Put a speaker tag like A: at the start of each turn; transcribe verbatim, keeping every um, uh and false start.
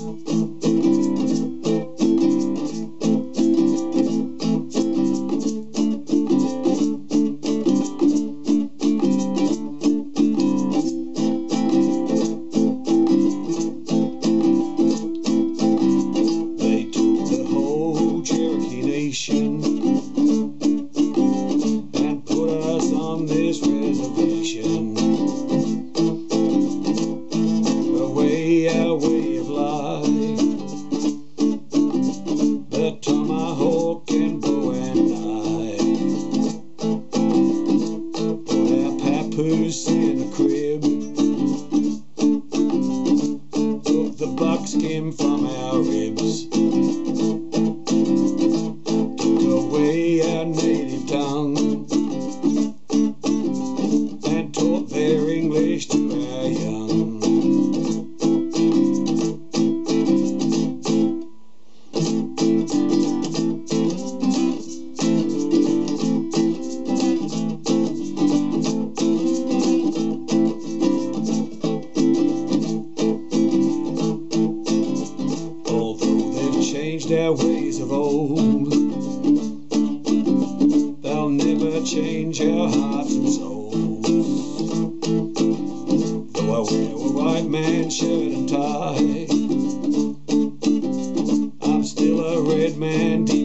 A: And put us on this reservation, away our way of life, the tomahawk and bow and knife. Put our papoose in a crib, took the buckskin from our ribs, away our native tongue, and taught their English to our young. Although they've changed our ways of old, they'll never change our hearts and souls. Though I wear a white man's shirt and tie, I'm still a red man.